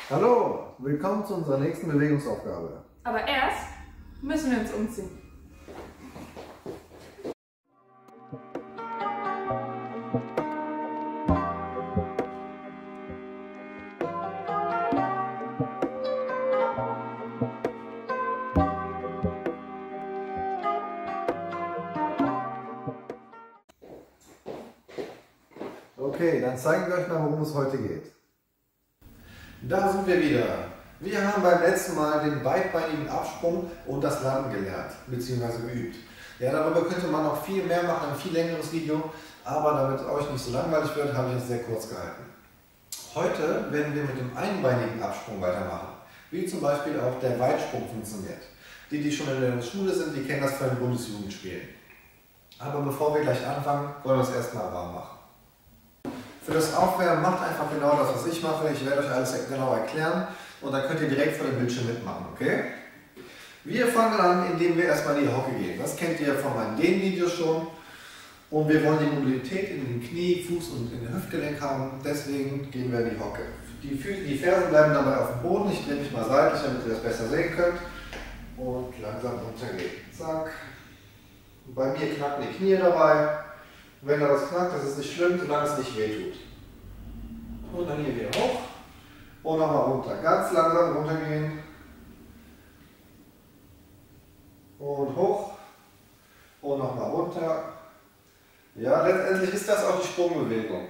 Hallo, willkommen zu unserer nächsten Bewegungsaufgabe. Aber erst müssen wir uns umziehen. Okay, dann zeigen wir euch mal, worum es heute geht. Da sind wir wieder. Wir haben beim letzten Mal den beidbeinigen Absprung und das Landen gelernt, bzw. geübt. Ja, darüber könnte man noch viel mehr machen, ein viel längeres Video, aber damit euch nicht so langweilig wird, habe ich es sehr kurz gehalten. Heute werden wir mit dem einbeinigen Absprung weitermachen, wie zum Beispiel auch der Weitsprung funktioniert. Die schon in der Schule sind, die kennen das von den Bundesjugendspielen. Aber bevor wir gleich anfangen, wollen wir es erstmal warm machen. Für das Aufwärmen macht einfach genau das, was ich mache. Ich werde euch alles genau erklären und dann könnt ihr direkt vor dem Bildschirm mitmachen, okay? Wir fangen an, indem wir erstmal in die Hocke gehen. Das kennt ihr von meinen Dehnvideos schon. Und wir wollen die Mobilität in den Knie, Fuß und in den Hüftgelenk haben. Deswegen gehen wir in die Hocke. Die Fersen bleiben dabei auf dem Boden. Ich drehe mich mal seitlich, damit ihr das besser sehen könnt. Und langsam runtergehen. Zack. Bei mir knacken die Knie dabei. Wenn da was knackt, das ist nicht schlimm, solange es nicht wehtut. Und dann hier wieder hoch und nochmal runter. Ganz langsam runtergehen. Und hoch und nochmal runter. Ja, letztendlich ist das auch die Sprungbewegung.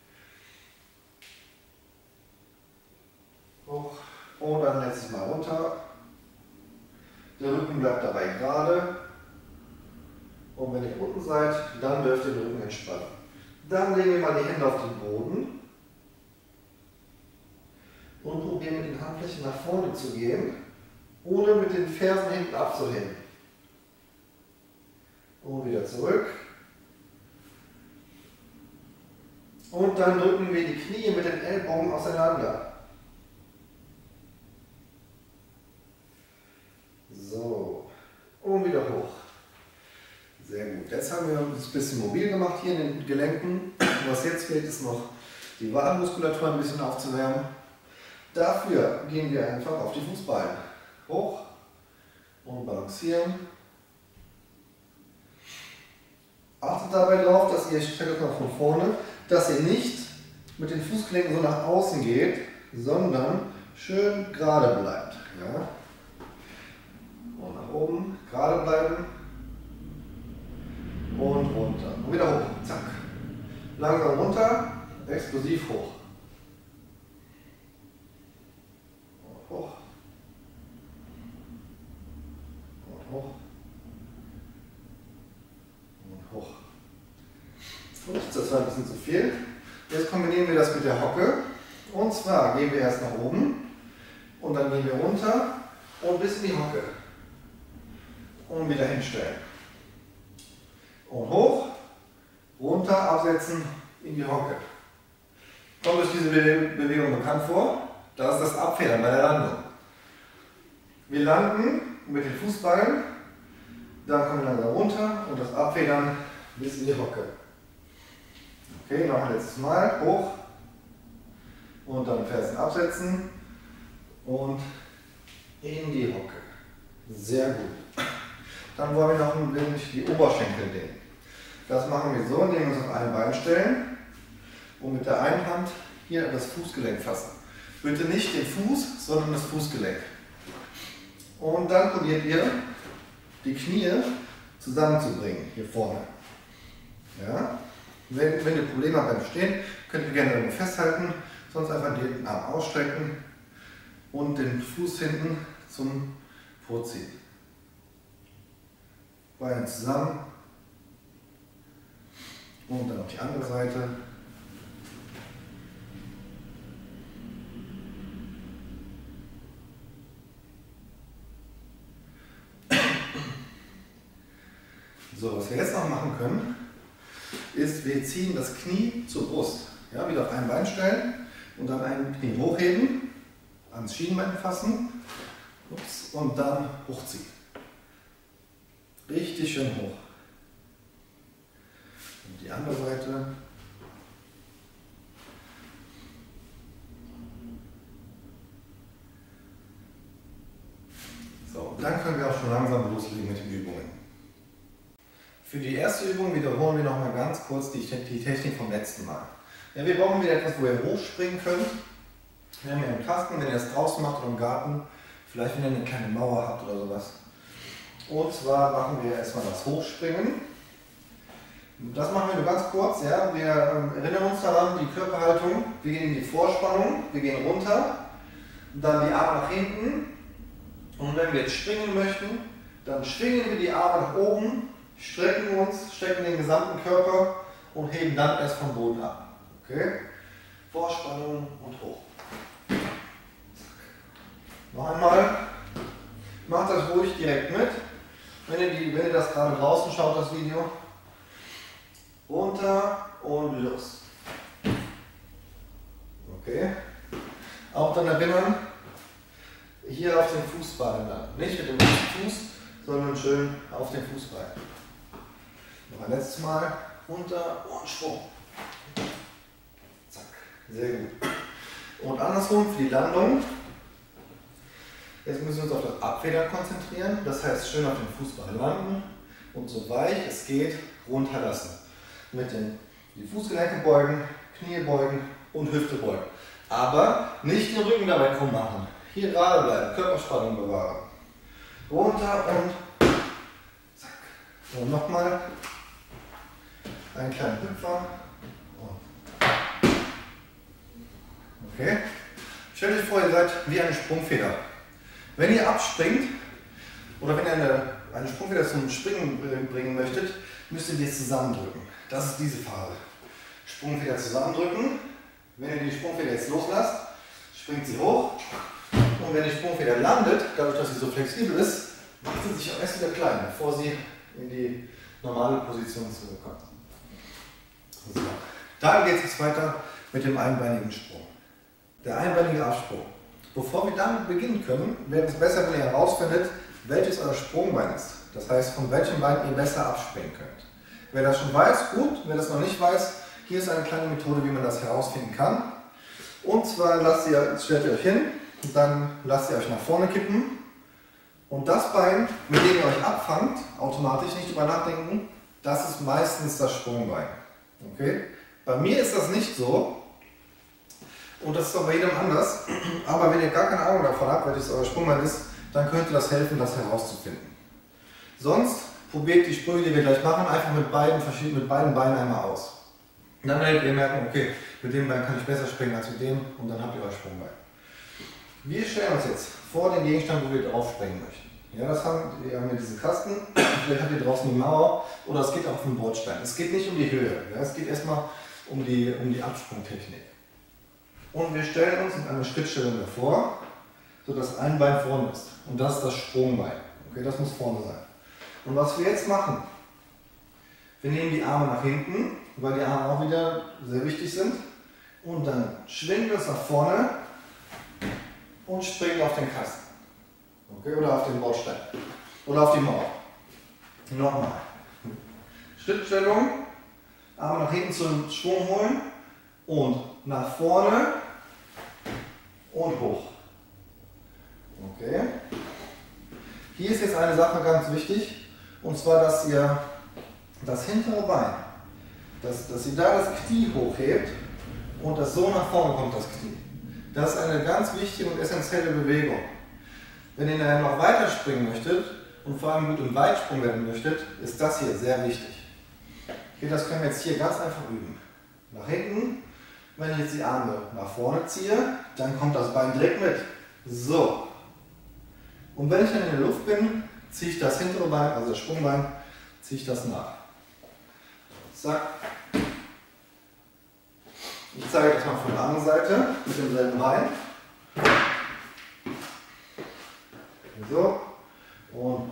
Hoch und dann letztes Mal runter. Der Rücken bleibt dabei gerade. Und wenn ihr unten seid, dann dürft ihr den Rücken entspannen. Dann legen wir mal die Hände auf den Boden und probieren mit den Handflächen nach vorne zu gehen, ohne mit den Fersen hinten abzuhängen. Und wieder zurück. Und dann drücken wir die Knie mit den Ellbogen auseinander. So, und wieder hoch. Sehr gut. Jetzt haben wir uns ein bisschen mobil gemacht hier in den Gelenken. Was jetzt fehlt, ist noch die Wadenmuskulatur ein bisschen aufzuwärmen. Dafür gehen wir einfach auf die Fußballen. Hoch und balancieren. Achtet dabei darauf, dass ihr, ich stelle das mal von vorne, dass ihr nicht mit den Fußgelenken so nach außen geht, sondern schön gerade bleibt. Ja? Und nach oben, gerade bleiben. Und runter. Und wieder hoch. Zack. Langsam runter, explosiv hoch. Und hoch. Und hoch. Und hoch. Ups, das war ein bisschen zu viel. Jetzt kombinieren wir das mit der Hocke. Und zwar gehen wir erst nach oben und dann gehen wir runter und bis in die Hocke. Und wieder hinstellen. Und hoch, runter, absetzen, in die Hocke. Kommt euch diese Bewegung bekannt vor? Das ist das Abfedern bei der Landung. Wir landen mit den Fußballen, dann kommen wir langsam runter und das Abfedern bis in die Hocke. Okay, noch ein letztes Mal, hoch und dann Fersen absetzen und in die Hocke. Sehr gut. Dann wollen wir noch ein wenig die Oberschenkel dehnen. Das machen wir so, indem wir uns auf ein Bein stellen und mit der einen Hand hier das Fußgelenk fassen. Bitte nicht den Fuß, sondern das Fußgelenk. Und dann probiert ihr, die Knie zusammenzubringen, hier vorne. Ja? Wenn ihr Probleme habt beim Stehen, könnt ihr gerne irgendwo festhalten, sonst einfach den Arm ausstrecken und den Fuß hinten zum Vorziehen. Beine zusammen und dann auf die andere Seite. So, was wir jetzt noch machen können, ist, wir ziehen das Knie zur Brust. Ja, wieder auf ein Bein stellen und dann ein Knie hochheben, ans Schienbein fassen und dann hochziehen. Richtig schön hoch. Und die andere Seite. Für die erste Übung wiederholen wir noch mal ganz kurz die Technik vom letzten Mal. Ja, wir brauchen wieder etwas, wo ihr hochspringen könnt. Wir haben hier einen Kasten, wenn ihr das draußen macht oder im Garten, vielleicht wenn ihr eine kleine Mauer habt oder sowas. Und zwar machen wir erstmal das Hochspringen. Das machen wir nur ganz kurz. Ja. Wir erinnern uns daran, die Körperhaltung. Wir gehen in die Vorspannung, wir gehen runter, dann die Arme nach hinten. Und wenn wir jetzt springen möchten, dann schwingen wir die Arme nach oben, strecken uns, strecken den gesamten Körper und heben dann erst vom Boden ab. Okay? Vorspannung und hoch. Noch einmal. Macht das ruhig direkt mit. Wenn ihr das gerade draußen schaut, das Video. Runter und los. Okay. Auch dann erinnern, hier auf den Fußballen dann. Nicht mit dem Fuß, sondern schön auf den Fußballen. Noch ein letztes Mal. Runter und Sprung. Zack. Sehr gut. Und andersrum für die Landung. Jetzt müssen wir uns auf das Abfedern konzentrieren. Das heißt, schön auf den Fußball landen und so weich es geht runterlassen. Mit die Fußgelenke beugen, Knie beugen und Hüfte beugen. Aber nicht den Rücken dabei krumm machen. Hier gerade bleiben, Körperspannung bewahren. Runter und zack. Und nochmal einen kleinen Hüpfer. Okay. Stellt euch vor, ihr seid wie eine Sprungfeder. Wenn ihr abspringt oder wenn ihr eine Sprungfeder zum Springen bringen möchtet, müsst ihr die zusammendrücken. Das ist diese Phase. Sprungfeder zusammendrücken. Wenn ihr die Sprungfeder jetzt loslasst, springt sie hoch. Und wenn die Sprungfeder landet, dadurch, dass sie so flexibel ist, macht sie sich auch erst wieder klein, bevor sie in die normale Position zurückkommt. So. Dann geht es weiter mit dem einbeinigen Sprung. Der einbeinige Absprung. Bevor wir damit beginnen können, wäre es besser, wenn ihr herausfindet, welches euer Sprungbein ist. Das heißt, von welchem Bein ihr besser abspringen könnt. Wer das schon weiß, gut. Wer das noch nicht weiß, hier ist eine kleine Methode, wie man das herausfinden kann. Und zwar stellt ihr euch hin, und dann lasst ihr euch nach vorne kippen. Und das Bein, mit dem ihr euch abfangt, automatisch nicht drüber nachdenken, das ist meistens das Sprungbein. Okay? Bei mir ist das nicht so. Und das ist auch bei jedem anders. Aber wenn ihr gar keine Ahnung davon habt, welches euer Sprungbein ist, dann könnte das helfen, das herauszufinden. Sonst probiert die Sprünge, die wir gleich machen, einfach mit beiden Beinen einmal aus. Und dann werdet ihr merken, okay, mit dem Bein kann ich besser springen als mit dem und dann habt ihr euer Sprungbein. Wir stellen uns jetzt vor den Gegenstand, wo wir drauf springen möchten. Ja, wir haben hier diesen Kasten, vielleicht habt ihr draußen die Mauer oder es geht auch um den Bordstein. Es geht nicht um die Höhe, ja, es geht erstmal um die Absprungtechnik. Und wir stellen uns in eine Schrittstellung davor, sodass ein Bein vorne ist. Und das ist das Sprungbein. Okay, das muss vorne sein. Und was wir jetzt machen, wir nehmen die Arme nach hinten, weil die Arme auch wieder sehr wichtig sind. Und dann schwingen wir uns nach vorne und springen auf den Kasten. Okay, oder auf den Bordstein. Oder auf die Mauer. Nochmal. Schrittstellung, Arme nach hinten zum Schwung holen und nach vorne und hoch. Okay. Hier ist jetzt eine Sache ganz wichtig, und zwar, dass ihr das hintere Bein, dass ihr da das Knie hochhebt und das so nach vorne kommt, das Knie. Das ist eine ganz wichtige und essentielle Bewegung. Wenn ihr dann noch weiter springen möchtet und vor allem gut im Weitsprung werden möchtet, ist das hier sehr wichtig. Okay, das können wir jetzt hier ganz einfach üben. Nach hinten. Wenn ich jetzt die Arme nach vorne ziehe, dann kommt das Bein direkt mit. So. Und wenn ich dann in der Luft bin, ziehe ich das hintere Bein, also das Sprungbein, ziehe ich das nach. Zack. Ich zeige das mal von der anderen Seite mit demselben Bein. So. Und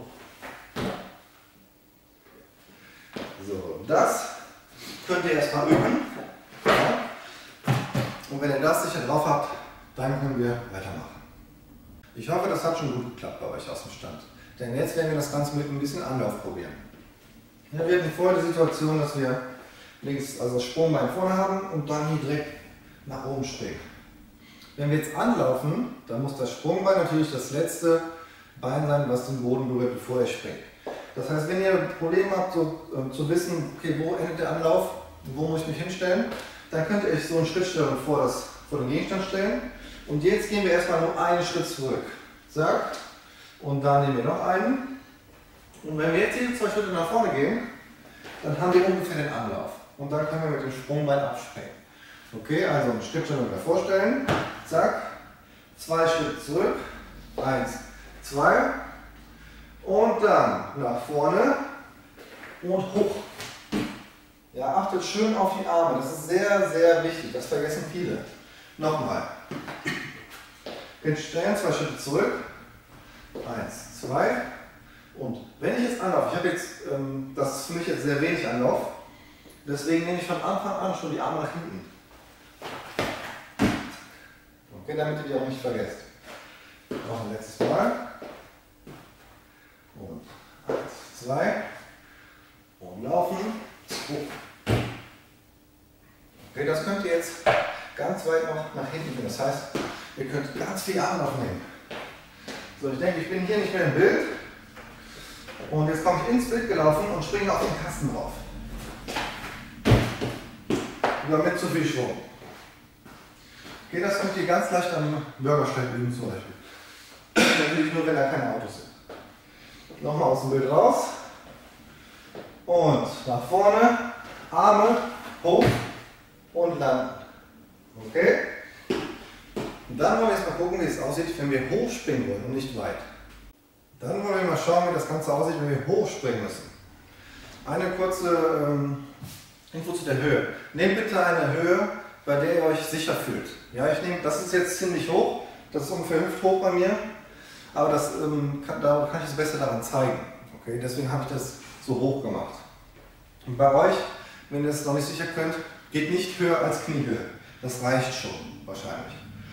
so. Das könnt ihr erstmal üben. Ja. Und wenn ihr das sicher drauf habt, dann können wir weitermachen. Ich hoffe, das hat schon gut geklappt bei euch aus dem Stand. Denn jetzt werden wir das Ganze mit ein bisschen Anlauf probieren. Ja, wir hatten vorher die Situation, dass wir links also das Sprungbein vorne haben und dann hier direkt nach oben springen. Wenn wir jetzt anlaufen, dann muss das Sprungbein natürlich das letzte Bein sein, was den Boden berührt, bevor er springt. Das heißt, wenn ihr Probleme habt, so, zu wissen, okay, wo endet der Anlauf, wo muss ich mich hinstellen, dann könnt ihr euch so eine Schrittstellung vor den Gegenstand stellen. Und jetzt gehen wir erstmal nur einen Schritt zurück. Zack. Und dann nehmen wir noch einen. Und wenn wir jetzt diese 2 Schritte nach vorne gehen, dann haben wir ungefähr den Anlauf. Und dann können wir mit dem Sprungbein abspringen. Okay, also eine Schrittstellung davor stellen. Zack. 2 Schritte zurück. 1, 2. Und dann nach vorne und hoch. Ja, achtet schön auf die Arme. Das ist sehr, sehr wichtig. Das vergessen viele. Nochmal. Hinstellen, 2 Schritte zurück. 1, 2. Und wenn ich jetzt anlaufe, ich habe jetzt, das ist für mich jetzt sehr wenig Anlauf, deswegen nehme ich von Anfang an schon die Arme nach hinten. Okay, damit ihr die auch nicht vergesst. Noch ein letztes Mal. Und 1, 2. Und laufen. Hoch. Okay, das könnt ihr jetzt ganz weit noch nach hinten gehen. Das heißt, ihr könnt ganz viel Arme aufnehmen. So, ich denke, ich bin hier nicht mehr im Bild. Und jetzt komme ich ins Bild gelaufen und springe auf den Kasten drauf. Oder mit zu viel Schwung. Okay, das könnt ihr ganz leicht am Bürgersteig üben zum Beispiel. Natürlich nur, wenn da keine Autos sind. Nochmal aus dem Bild raus. Und nach vorne, Arme hoch und landen. Okay? Und dann wollen wir jetzt mal gucken, wie es aussieht, wenn wir hochspringen wollen und nicht weit. Dann wollen wir mal schauen, wie das Ganze aussieht, wenn wir hochspringen müssen. Eine kurze Info zu der Höhe. Nehmt bitte eine Höhe, bei der ihr euch sicher fühlt. Ja, das ist jetzt ziemlich hoch, das ist ungefähr hüfthoch bei mir, aber da kann ich es besser daran zeigen. Okay, deswegen habe ich das so hoch gemacht. Und bei euch, wenn ihr es noch nicht sicher könnt, geht nicht höher als Kniehöhe. Das reicht schon wahrscheinlich.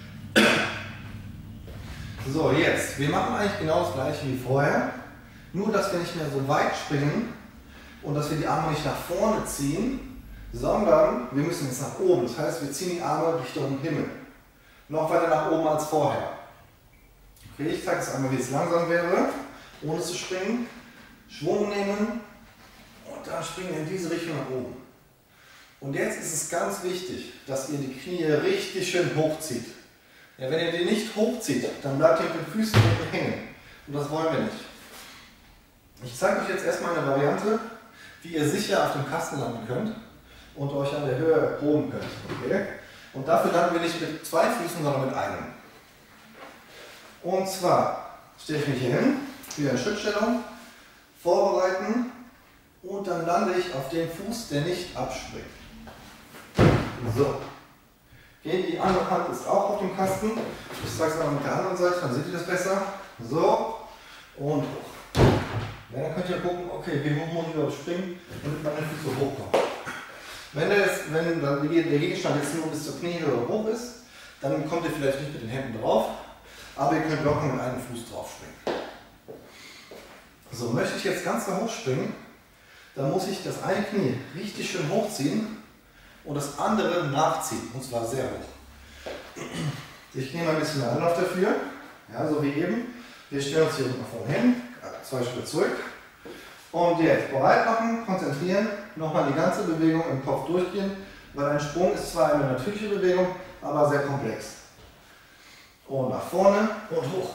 So, jetzt, wir machen eigentlich genau das gleiche wie vorher, nur dass wir nicht mehr so weit springen und dass wir die Arme nicht nach vorne ziehen, sondern wir müssen jetzt nach oben. Das heißt, wir ziehen die Arme Richtung Himmel. Noch weiter nach oben als vorher. Okay, ich zeige es einmal, wie es langsam wäre, ohne zu springen. Schwung nehmen und dann springen wir in diese Richtung nach oben. Und jetzt ist es ganz wichtig, dass ihr die Knie richtig schön hochzieht. Ja, wenn ihr die nicht hochzieht, dann bleibt ihr mit den Füßen unten hängen. Und das wollen wir nicht. Ich zeige euch jetzt erstmal eine Variante, wie ihr sicher auf dem Kasten landen könnt und euch an der Höhe erproben könnt. Okay? Und dafür landen wir nicht mit 2 Füßen, sondern mit einem. Und zwar stelle ich mich hier hin, wieder in Schrittstellung, vorbereiten und dann lande ich auf den Fuß, der nicht abspringt. So. Die andere Hand ist auch auf dem Kasten. Ich zeige es mal mit der anderen Seite, dann seht ihr das besser. So und hoch. Ja, dann könnt ihr gucken, okay, wie hoch muss ich überhaupt springen, damit meine Füße hochkommen. Wenn der Gegenstand jetzt nur bis zur Kniehöhe hoch ist, dann kommt ihr vielleicht nicht mit den Händen drauf, aber ihr könnt locker mit einem Fuß drauf springen. So, möchte ich jetzt ganz hoch springen, dann muss ich das eine Knie richtig schön hochziehen und das andere nachziehen, und zwar sehr hoch. Ich nehme ein bisschen mehr Anlauf dafür, ja, so wie eben. Wir stellen uns hier nach vorne hin, 2 Schritte zurück. Und jetzt bereit machen, konzentrieren, nochmal die ganze Bewegung im Kopf durchgehen, weil ein Sprung ist zwar eine natürliche Bewegung, aber sehr komplex. Und nach vorne und hoch.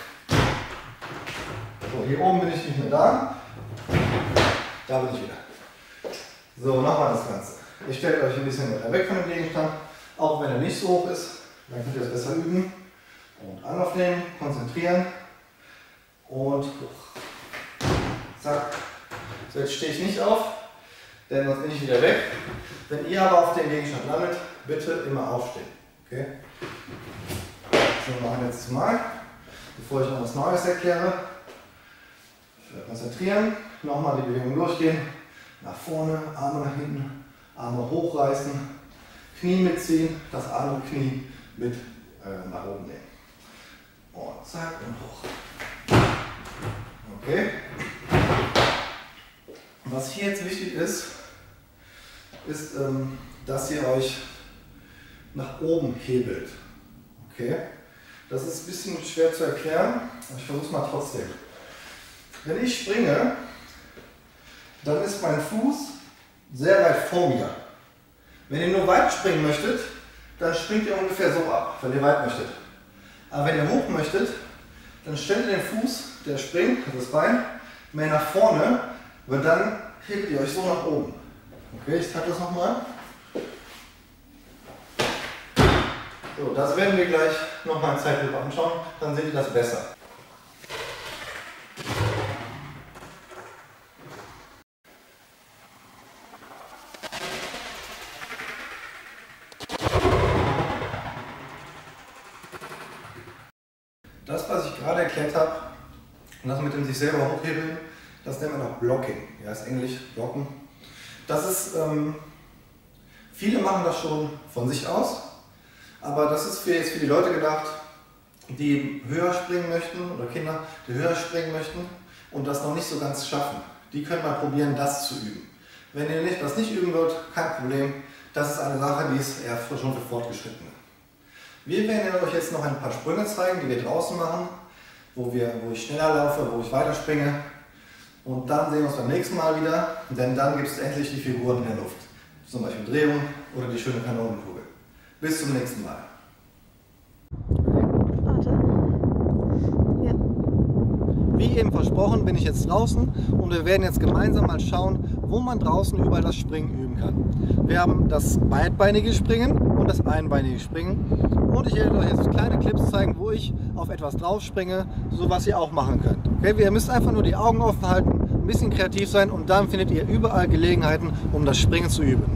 So, hier oben bin ich nicht mehr da. Da bin ich wieder. So, nochmal das Ganze. Ihr stellt euch ein bisschen weiter weg von dem Gegenstand, auch wenn er nicht so hoch ist, dann könnt ihr das besser üben. Und Anlauf nehmen, konzentrieren und hoch. Zack. So, jetzt stehe ich nicht auf, denn sonst bin ich wieder weg. Wenn ihr aber auf den Gegenstand landet, bitte immer aufstehen. Okay? So, noch ein letztes Mal, bevor ich noch was Neues erkläre. Konzentrieren, nochmal die Bewegung durchgehen. Nach vorne, Arme nach hinten, Arme hochreißen, Knie mitziehen, das andere Knie mit nach oben nehmen. Und zack und hoch. Okay. Was hier jetzt wichtig ist, dass ihr euch nach oben hebelt. Okay? Das ist ein bisschen schwer zu erklären, aber ich versuche es mal trotzdem. Wenn ich springe, dann ist mein Fuß sehr weit vor mir. Wenn ihr nur weit springen möchtet, dann springt ihr ungefähr so ab, wenn ihr weit möchtet. Aber wenn ihr hoch möchtet, dann stellt ihr den Fuß, der springt, das Bein, mehr nach vorne, weil dann hebt ihr euch so nach oben. Okay, ich zeige das nochmal. So, das werden wir gleich nochmal in Zeitlupe anschauen, dann seht ihr das besser. Das, was ich gerade erklärt habe, und das mit dem sich selber hochhebeln, das nennt man auch Blocking. Ja, ist Englisch, Blocken. Das ist, viele machen das schon von sich aus, aber das ist jetzt für die Leute gedacht, die höher springen möchten oder Kinder, die höher springen möchten und das noch nicht so ganz schaffen. Die können mal probieren, das zu üben. Wenn ihr das nicht üben wollt, kein Problem. Das ist eine Sache, die ist eher schon für Fortgeschrittene. Wir werden euch jetzt noch ein paar Sprünge zeigen, die wir draußen machen, wo ich schneller laufe, wo ich weiterspringe. Und dann sehen wir uns beim nächsten Mal wieder, denn dann gibt es endlich die Figuren in der Luft. Zum Beispiel Drehung oder die schöne Kanonenkugel. Bis zum nächsten Mal. Warte. Ja. Wie eben versprochen, bin ich jetzt draußen und wir werden jetzt gemeinsam mal schauen, wo man draußen überall das Springen üben kann. Wir haben das beidbeinige Springen und das einbeinige Springen. Und ich werde euch jetzt kleine Clips zeigen, wo ich auf etwas drauf springe, so was ihr auch machen könnt. Okay? Ihr müsst einfach nur die Augen offen halten, ein bisschen kreativ sein und dann findet ihr überall Gelegenheiten, um das Springen zu üben.